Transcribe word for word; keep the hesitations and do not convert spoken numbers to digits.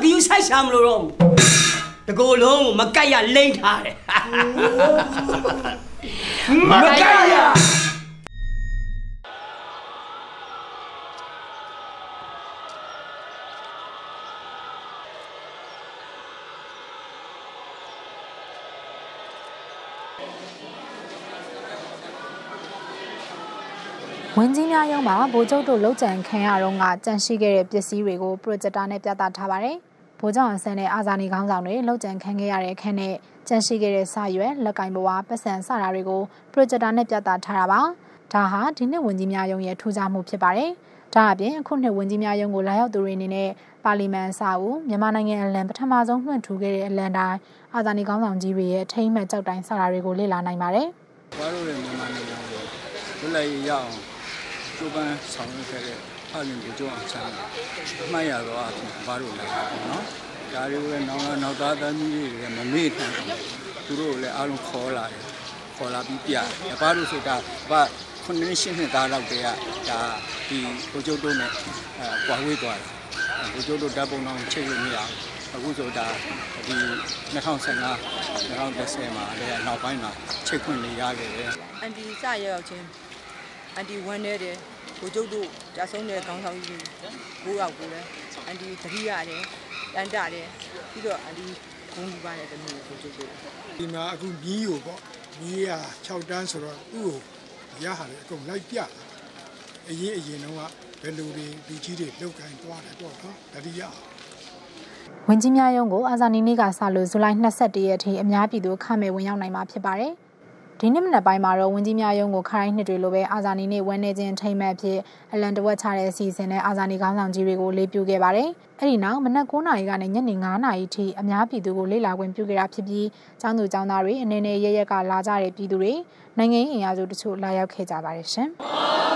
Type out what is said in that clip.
you say some wrong? The go long, Makaya late high. Makaya! ဝင်ကြီးများရုံးမှာဗိုလ်ချုပ်တို့လုံခြံခံရတော့ကကြန့်ရှိခဲ့တဲ့ပစ္စည်းတွေကိုပရိုဂျက်တာနဲ့ပြသထားပါတယ်။ဗိုလ်ချုပ်အောင်ဆန်းနဲ့အာဇာနည်ခေါင်းဆောင်တွေလုံခြံခံခဲ့ရတဲ့အခန်းနဲ့ကြန့်ရှိခဲ့တဲ့စာရွက်လက်ကင်ဘဝပတ်စံစတာတွေကိုပရိုဂျက်တာနဲ့ပြသထားတာပါ။ဒါဟာဒီနှစ်ဝင်ကြီးများရုံးရဲ့ထူးခြားမှုဖြစ်ပါတယ်။ဒါအပြင်အခုနှစ်ဝင်ကြီးများရုံးကိုလာရောက်သူတွေအနေနဲ့ပါလီမန်အဆောက်အဦမြန်မာနိုင်ငံအလံပထမဆုံးလွှင့်ထူခဲ့တဲ့အလံတိုင်းအာဇာနည်ခေါင်းဆောင်ကြီးတွေရဲ့အထိမ်းအမှတ်ကြောက်တိုင်းစတာတွေကိုလေ့လာနိုင်ပါတယ်။ဘာလို့လဲမြန်မာနိုင်ငံကိုလွတ်လပ်ရေးရအောင်ကျိုးပန်းဆောင်ရွက်ခဲ့တဲ့အလင်းကိုကြောက်အောင်ဆန်းအမှတ်ရတော့အဖြစ်ဘာလို့လဲပေါ့နော်ဒါတွေကိုလည်းနောက်နောက်သားသမီးတွေလည်းမမေ့ထမ်းသူတို့ကိုလည်းအားလုံးခေါ်လာတယ်ခေါ်လာပြီးပြတယ်ဘာလို့ဆိုတာဘာခုနှစ်ရှင်းနှစ်သားလောက်တည်းကဒါဒီကိုကျုပ်တို့နဲ့အဲကွာဝေးသွားတယ်ကိုကျုပ်တို့ဓာတ်ပုံတော်ချိန်လို့မရဘူးအခုဆိုတာဒီ၂၀၁၅ ၂၀၁၀မှာလည်းနောက်ပိုင်းမှာချိန်ခွင့်နေရခဲ့တယ်အန်တီစရောက်ချင်းအန်တီဝမ်းနေတယ်ကိုကျုပ်တို့ကြာဆုံးတဲ့ခေါင်းဆောင်ကြီးကိုရောက်ကိုလည်းအန်တီတတိရတယ်တန်တတယ်ပြီးတော့အန်တီဂုံးပြပါတယ်တမျိုးကိုကျုပ်တို့ဒီမှာအခုကြီးကိုပေါ့ကြီးက၆တန်းဆိုတော့သူ့ကိုရဟာလေအကုန်လိုက်ပြအရေးအရင်တော့ဘယ်လိုတွေလူကြီးတွေလောက်ကင်သွားတယ်ပေါ့နော်တတိယဝင်ကြီးများရုံးကိုအာဇာနည်နေ့ကစလို့ဇူလိုင်၂၁ရက်အထိအများပြည်သူခမဲ့ဝင်ရောက်နိုင်မှာဖြစ်ပါတယ်ဒီနေ့မနက်ပိုင်းမှာတော့ဝင်ကြီးများရုံးကိုခိုင်းနှစ်တွေလိုပဲအာဇာနည်နေ့ဝန်နေခြင်းထိမ့်မဲ့ဖြစ်အလံတဝက်ချတဲ့အစီအစဉ်နဲ့အာဇာနည်ခေါင်းဆောင်ကြီးတွေကိုလေးပြုခဲ့ပါတယ်။အဲ့ဒီနောက်မနက်၉နာရီကနေညနေ၅နာရီထိအများပြည်သူကိုလေ့လာခွင့်ပြုခဲ့တာဖြစ်ပြီးကျောင်းသူကျောင်းသားတွေအနေနဲ့ရရက်ကလာကြတဲ့ပြည်သူတွေနိုင်ငံရေးအင်အားစုတချို့လာရောက်ခဲ့ကြပါတယ်ရှင်။